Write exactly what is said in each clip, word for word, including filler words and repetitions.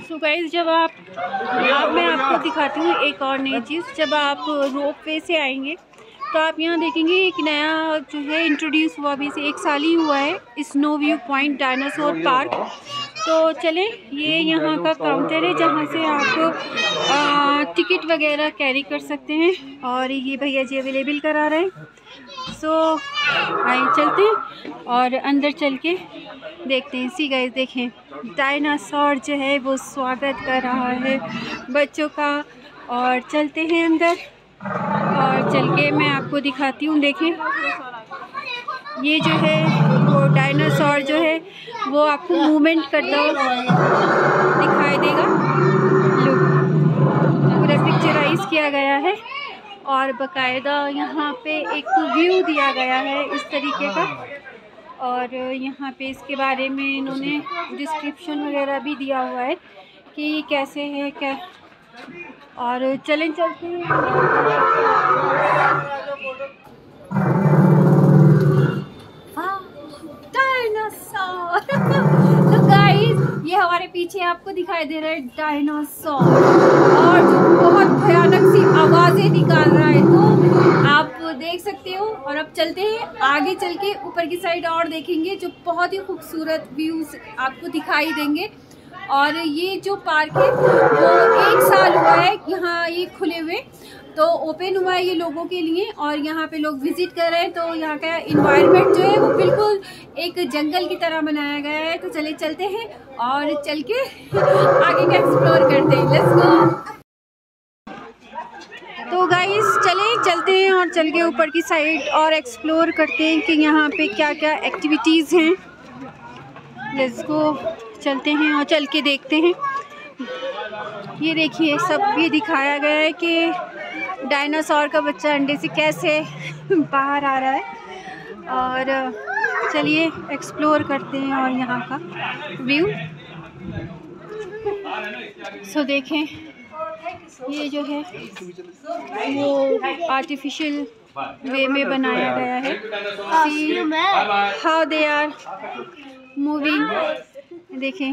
So guys, जब आप अब मैं आपको दिखाती हूँ एक और नई चीज़। जब आप रोप वे से आएंगे तो आप यहाँ देखेंगे एक नया जो है इंट्रोड्यूस हुआ, अभी से एक साल ही हुआ है, snow view point dinosaur park. तो चलें, ये यहाँ का काउंटर है जहाँ से आप टिकट वगैरह कैरी कर सकते हैं और ये भैया जी अवेलेबल करा रहे हैं। सो आइए चलते हैं और अंदर चल के देखते हैं। सी गाइस देखें, डायनासोर जो है वो स्वागत कर रहा है बच्चों का। और चलते हैं अंदर और चल के मैं आपको दिखाती हूँ। देखें, ये जो है वो डायनासोर जो है वो आपको मूवमेंट करता हुआ दिखाई देगा। लुक, पूरा पिक्चराइज किया गया है और बाकायदा यहाँ पे एक व्यू दिया गया है इस तरीके का। और यहाँ पे इसके बारे में इन्होंने डिस्क्रिप्शन वगैरह भी दिया हुआ है कि कैसे है क्या। और चलें चलते हैं। डायनासोर तो गाइस, ये हमारे पीछे आपको दिखाई दे रहा है डायनासोर, और जो बहुत भयानक सी आवाज़ें निकाल रहा है, तो आप देख सकते हो। और अब चलते हैं आगे, चल के ऊपर की साइड और देखेंगे जो बहुत ही खूबसूरत व्यूज आपको दिखाई देंगे। और ये जो पार्क है वो एक साल हुआ है यहाँ ये खुले हुए, तो ओपन हुआ है ये लोगों के लिए और यहाँ पे लोग विजिट कर रहे हैं। तो यहाँ का इन्वायरमेंट जो है वो बिल्कुल एक जंगल की तरह बनाया गया है। तो चले चलते हैं और चल के आगे का एक्सप्लोर करते हैं। Let's go. तो गाइस चले चलते हैं और चल के ऊपर की साइड और एक्सप्लोर करते हैं कि यहाँ पे क्या क्या एक्टिविटीज़ हैं। लेट्स गो, चलते हैं और चल के देखते हैं। ये देखिए, सब ये दिखाया गया है कि डायनासोर का बच्चा अंडे से कैसे बाहर आ रहा है। और चलिए एक्सप्लोर करते हैं और यहाँ का व्यू। सो देखें, ये जो है वो आर्टिफिशियल वे में बनाया गया है। See how they are moving. देखें,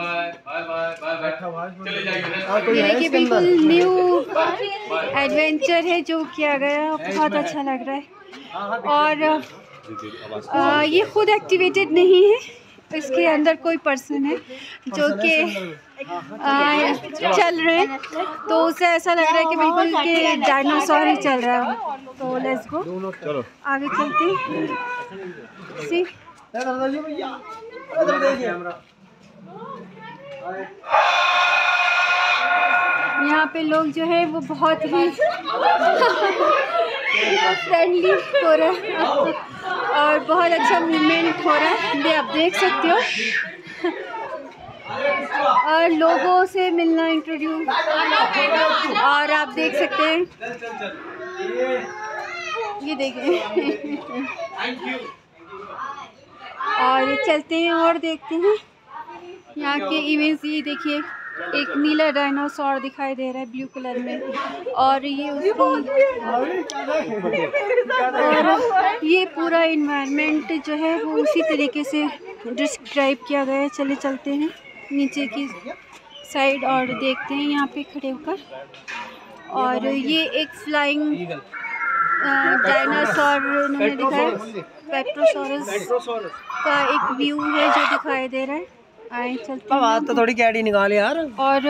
ये देखिए बिल्कुल न्यू एडवेंचर है जो किया गया, बहुत अच्छा लग रहा है। और आ, ये खुद एक्टिवेटेड नहीं है, इसके अंदर कोई पर्सन है जो कि चल रहे हैं, तो उसे ऐसा लग रहा है कि बिल्कुल कि डायनासोर ही चल रहा है। तो लेट्स गो, आगे चलते हैं। सी यहाँ पे लोग जो है वो बहुत ही फ्रेंडली हो रहा है और बहुत अच्छा मूवमेंट हो रहा है, ये आप देख सकते हो। और लोगों से मिलना, इंट्रोड्यूस, और आप देख सकते हैं, ये देखें। और चलते हैं और देखते हैं यहाँ के इवेंट्स। ये देखिए, एक नीला डायनासोर दिखाई दे रहा है ब्लू कलर में, और ये उसकी और ये पूरा इन्वायरमेंट जो है वो उसी तरीके से डिस्क्राइब किया गया है। चले चलते हैं नीचे की साइड और देखते हैं यहाँ पे खड़े होकर। और ये एक फ्लाइंग डायनासोर उन्होंने दिखाया, पेट्रोसोरस का एक व्यू है जो दिखाई दे रहा है। आए चलते हैं तो थोड़ी कैडी निकाल यार। और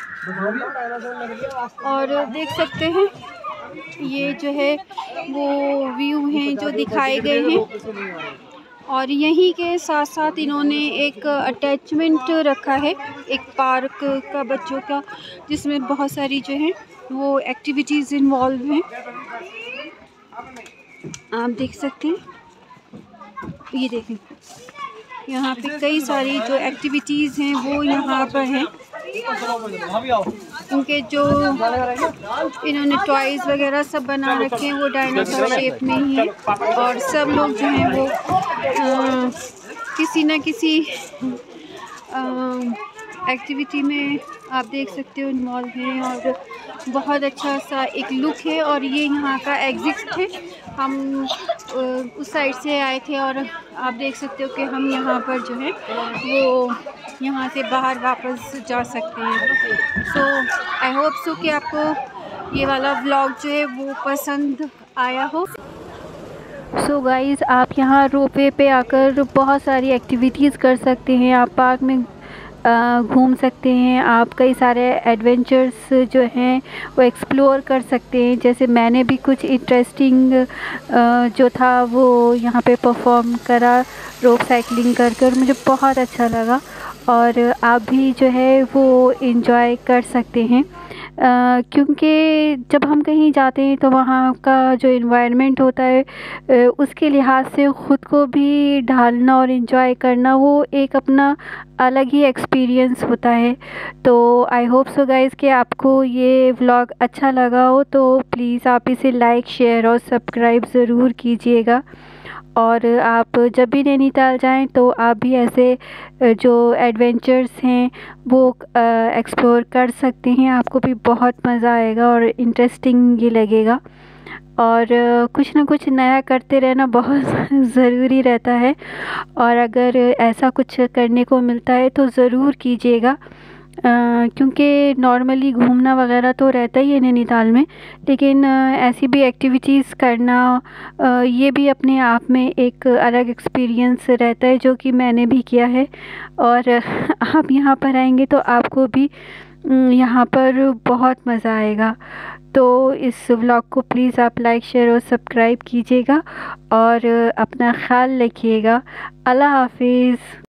और देख सकते हैं ये जो है वो व्यू हैं जो दिखाए गए हैं। और यहीं के साथ साथ इन्होंने एक अटैचमेंट रखा है, एक पार्क का बच्चों का, जिसमें बहुत सारी जो है वो एक्टिविटीज़ इन्वॉल्व हैं। आप देख सकते हैं, ये देखें, यहाँ पे कई सारी जो एक्टिविटीज़ हैं वो यहाँ पर हैं। उनके जो इन्होंने टॉयज़ वगैरह सब बना रखे हैं वो डायनासोर शेप में ही है। और सब लोग जो हैं वो आ, किसी न किसी एक्टिविटी में आप देख सकते हो इन्वॉल्व हैं। और बहुत अच्छा सा एक लुक है। और ये यहाँ का एग्जिट है, हम उस साइड से आए थे और आप देख सकते हो कि हम यहाँ पर जो है वो यहाँ से बाहर वापस जा सकते हैं। सो आई होप सो कि आपको ये वाला व्लॉग जो है वो पसंद आया हो। सो so गाइज़, आप यहाँ रोपवे पे आकर बहुत सारी एक्टिविटीज़ कर सकते हैं। आप पार्क में घूम सकते हैं, आप कई सारे एडवेंचर्स जो हैं वो एक्सप्लोर कर सकते हैं। जैसे मैंने भी कुछ इंटरेस्टिंग जो था वो यहाँ पे परफॉर्म करा रोप साइकिलिंग कर कर, मुझे बहुत अच्छा लगा और आप भी जो है वो इन्जॉय कर सकते हैं। Uh, क्योंकि जब हम कहीं जाते हैं तो वहाँ का जो इन्वायरमेंट होता है uh, उसके लिहाज से ख़ुद को भी ढालना और इन्जॉय करना वो एक अपना अलग ही एक्सपीरियंस होता है। तो आई होप सो गाइज़ कि आपको ये व्लॉग अच्छा लगा हो, तो प्लीज़ आप इसे लाइक शेयर और सब्सक्राइब ज़रूर कीजिएगा। और आप जब भी नैनीताल जाएं तो आप भी ऐसे जो एडवेंचर्स हैं वो एक्सप्लोर कर सकते हैं। आपको भी बहुत मज़ा आएगा और इंटरेस्टिंग ये लगेगा। और कुछ ना कुछ नया करते रहना बहुत ज़रूरी रहता है और अगर ऐसा कुछ करने को मिलता है तो ज़रूर कीजिएगा। Uh, क्योंकि नॉर्मली घूमना वगैरह तो रहता ही है नैनीताल में, लेकिन uh, ऐसी भी एक्टिविटीज़ करना uh, ये भी अपने आप में एक अलग एक्सपीरियंस रहता है, जो कि मैंने भी किया है। और आप यहाँ पर आएंगे तो आपको भी यहाँ पर बहुत मज़ा आएगा। तो इस व्लॉग को प्लीज़ आप लाइक शेयर और सब्सक्राइब कीजिएगा और अपना ख्याल रखिएगा। अल्लाह हाफिज़।